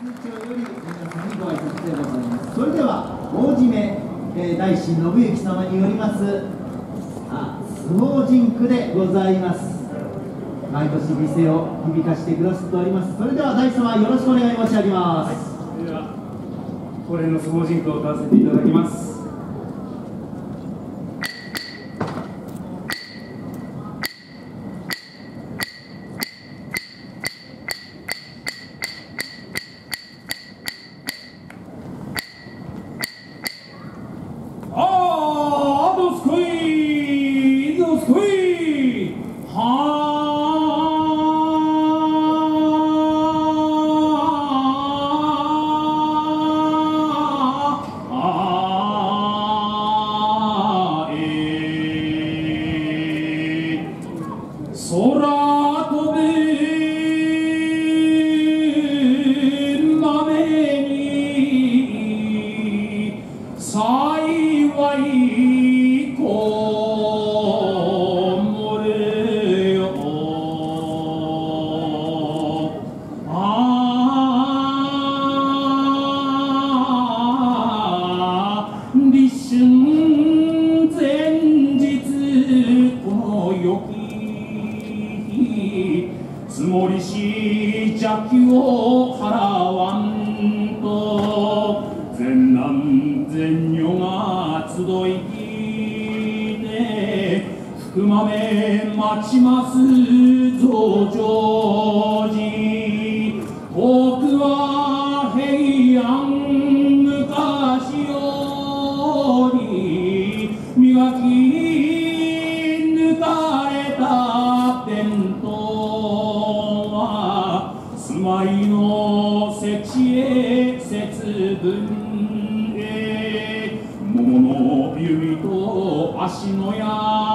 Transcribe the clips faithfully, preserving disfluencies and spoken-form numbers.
通帳より皆さんにご挨拶でございます。それでは大締め、えー、大師信行様によりますあ相撲甚句でございます。毎年店を響かしてくださっております。それでは大様よろしくお願い申し上げます。はい、 それでは恒例の相撲甚句を歌わせていただきます。あーどすこいどすこいはあえ空飛ぶ豆に幸いこもるよ。ああ立春前日この良き積もりし邪気を払わんと善男善女が集いて福豆待ちます増上寺。遠くは平安昔より磨き抜かれた伝統は住まいの設置へ節分桃の指と足の矢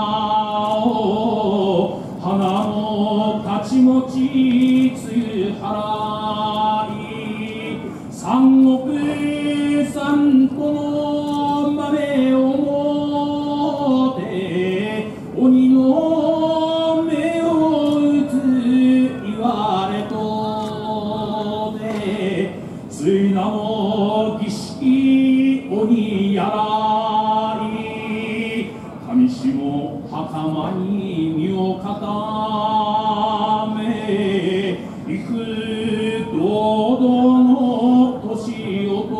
を花の太刀持ちつゆ払い三億三個の豆を持って鬼の目を打つ言われとでついなも儀式鬼やらい上下袴に身を固め幾堂々の年男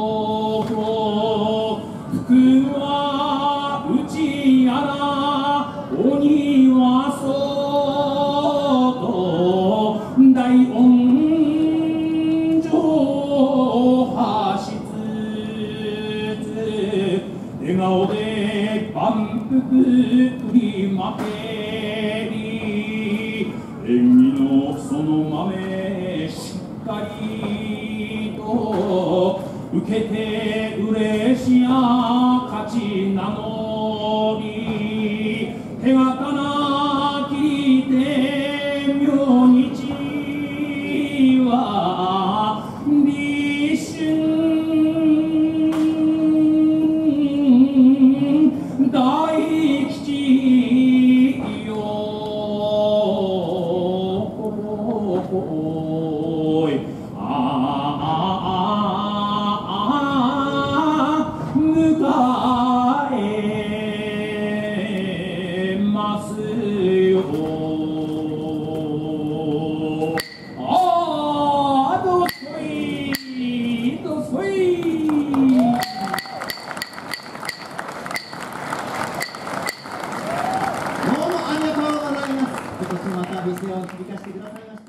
福は内やら鬼は外大音笑顔で万福振りまけり縁起のその豆しっかりと受けて嬉しや勝ちなのに手刀切りて明日は立春大吉よああ迎えますよ。あどすこいどすこい。 どうもありがとうございます。今年また店を響かせてくださいました。